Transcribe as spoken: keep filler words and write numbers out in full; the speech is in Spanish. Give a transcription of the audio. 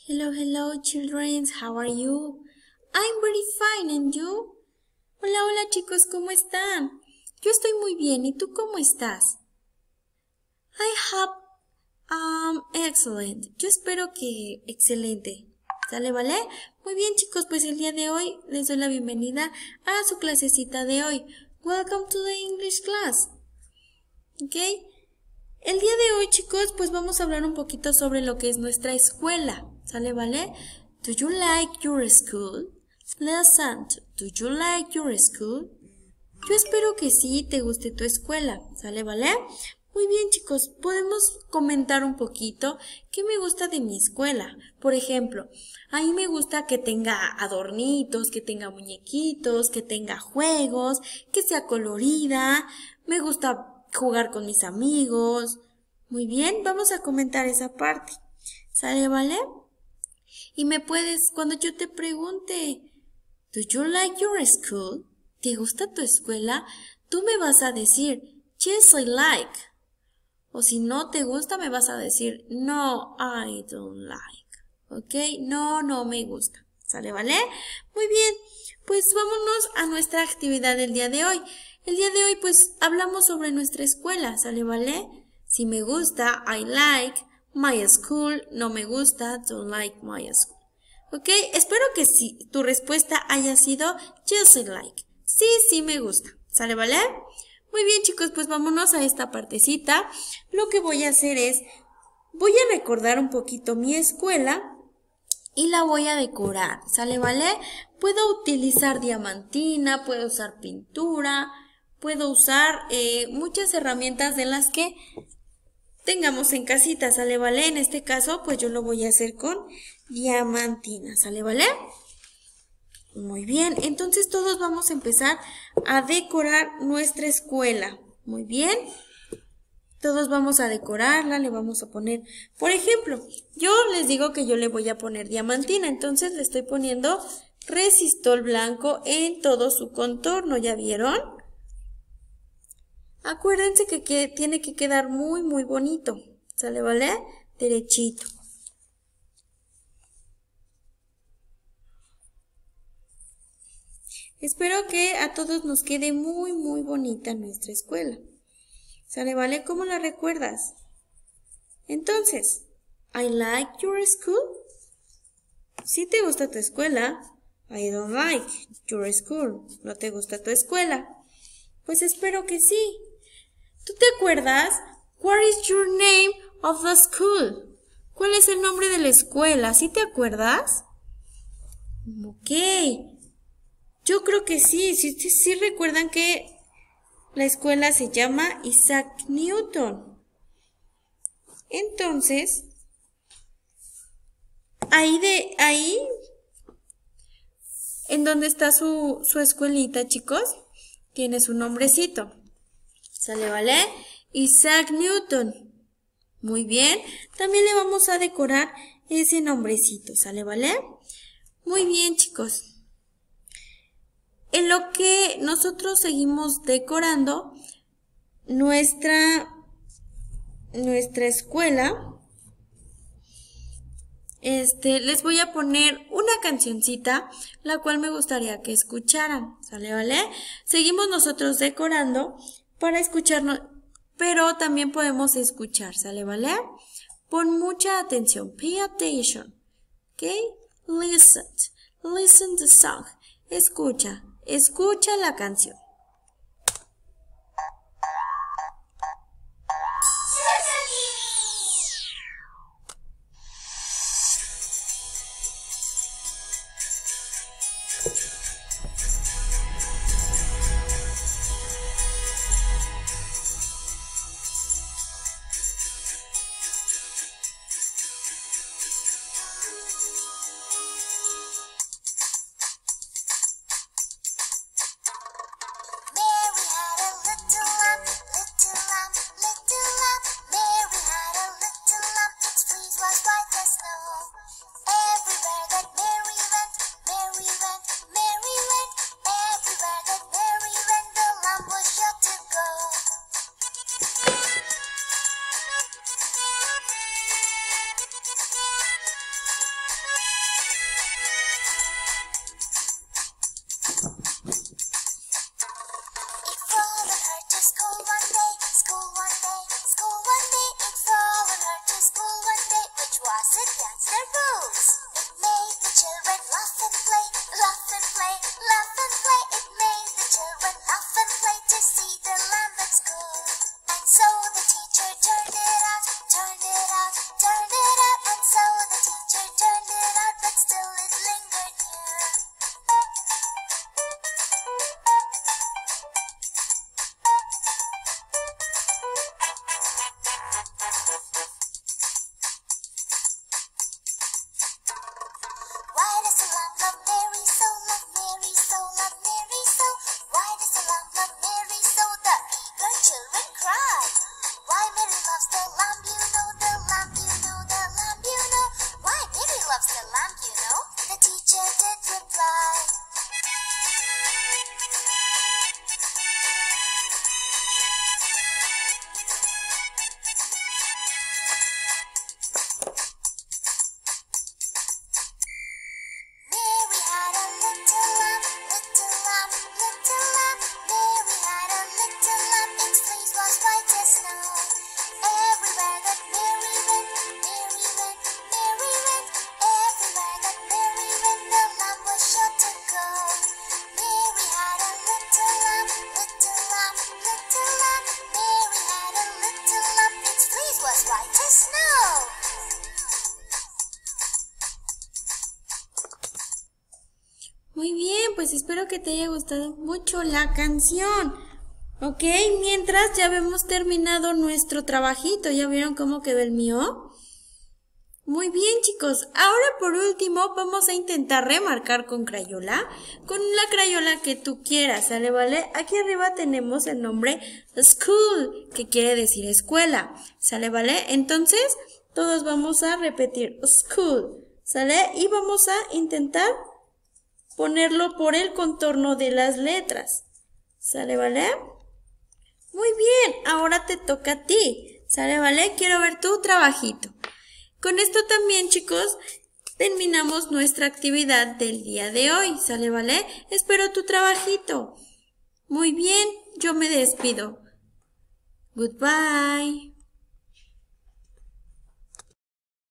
Hello, hello, children. How are you? I'm very fine, and you? Hola, hola, chicos, ¿cómo están? Yo estoy muy bien, ¿y tú cómo estás? I have, um, excellent. Yo espero que excelente. ¿Sale, vale? Muy bien, chicos, pues el día de hoy les doy la bienvenida a su clasecita de hoy. Welcome to the English class. ¿Ok? El día de hoy, chicos, pues vamos a hablar un poquito sobre lo que es nuestra escuela. ¿Sale, vale? Do you like your school? Listen, do you like your school? Yo espero que sí te guste tu escuela. ¿Sale, vale? Muy bien, chicos, podemos comentar un poquito qué me gusta de mi escuela. Por ejemplo, a mí me gusta que tenga adornitos, que tenga muñequitos, que tenga juegos, que sea colorida. Me gusta jugar con mis amigos. Muy bien, vamos a comentar esa parte. ¿Sale, vale? Y me puedes, cuando yo te pregunte, ¿Do you like your school? ¿Te gusta tu escuela? Tú me vas a decir, Yes, I like. O si no te gusta, me vas a decir, No, I don't like. ¿Ok? No, no me gusta. ¿Sale, vale? Muy bien, pues vámonos a nuestra actividad del día de hoy. El día de hoy, pues, hablamos sobre nuestra escuela. ¿Sale, vale? Si me gusta, I like. My school, no me gusta, don't like my school. ¿Ok? Espero que sí, tu respuesta haya sido Yes, I like. Sí, sí me gusta. ¿Sale, vale? Muy bien, chicos, pues vámonos a esta partecita. Lo que voy a hacer es, voy a recordar un poquito mi escuela y la voy a decorar. ¿Sale, vale? Puedo utilizar diamantina, puedo usar pintura, puedo usar eh, muchas herramientas de las que tengamos en casita, ¿sale, vale? En este caso, pues yo lo voy a hacer con diamantina, ¿sale, vale? Muy bien, entonces todos vamos a empezar a decorar nuestra escuela. Muy bien, todos vamos a decorarla, le vamos a poner, por ejemplo, yo les digo que yo le voy a poner diamantina, entonces le estoy poniendo resistol blanco en todo su contorno, ¿ya vieron? Acuérdense que, que tiene que quedar muy, muy bonito, ¿sale, vale? Derechito. Espero que a todos nos quede muy, muy bonita nuestra escuela. ¿Sale, vale? ¿Cómo la recuerdas? Entonces, I like your school. Si te gusta tu escuela, I don't like your school. ¿No te gusta tu escuela? Pues espero que sí. ¿Tú te acuerdas? What is your name of the school? ¿Cuál es el nombre de la escuela? ¿Sí te acuerdas? Ok. Yo creo que sí, sí, sí, sí recuerdan que la escuela se llama Isaac Newton. Entonces, ahí de, ahí, en donde está su, su escuelita, chicos, tiene su nombrecito. ¿Sale, vale? Isaac Newton. Muy bien. También le vamos a decorar ese nombrecito, ¿sale, vale? Muy bien, chicos. En lo que nosotros seguimos decorando nuestra, nuestra escuela, este, les voy a poner una cancioncita, la cual me gustaría que escucharan, ¿sale, vale? Seguimos nosotros decorando para escucharnos, pero también podemos escuchar, ¿sale, vale? Pon mucha atención, pay attention, ¿ok? Listen, listen the song, escucha. Escucha la canción. was it? That's the rules. It made the children laugh and play, laugh and play, laugh and play. It made the children laugh and play to see the lamb at school. And so the teacher turned it out, turned it out, turned it out. And so the teacher turned it out, but still it lingered near. Why does the lamb love Mary so, love Mary so, love Mary so? Why does the lamb love Mary so? The eager children cry. Why Mary loves the lamb, you know, the lamb, you know, the lamb, you know. Why Mary loves the lamb, you know? The teacher did reply. Mary had a little lamb, little lamb, little lamb. Mary had a little lamb, its fleece was white as snow. Everywhere that Mary went, Mary went, Mary went. Everywhere that Mary went, the lamb was sure to go. Mary had a little lamb, little lamb, little lamb. Mary had a little lamb, its fleece was white as snow. Muy bien, pues espero que te haya gustado mucho la canción. Ok, mientras ya hemos terminado nuestro trabajito. ¿Ya vieron cómo quedó el mío? Muy bien, chicos. Ahora por último vamos a intentar remarcar con crayola. Con la crayola que tú quieras, ¿sale? ¿Vale? Aquí arriba tenemos el nombre school, que quiere decir escuela. ¿Sale? ¿Vale? Entonces, todos vamos a repetir school. ¿Sale? Y vamos a intentar ponerlo por el contorno de las letras. ¿Sale? ¿Vale? Muy bien, ahora te toca a ti. ¿Sale? ¿Vale? Quiero ver tu trabajito. Con esto también, chicos, terminamos nuestra actividad del día de hoy. ¿Sale? ¿Vale? Espero tu trabajito. Muy bien, yo me despido. Goodbye.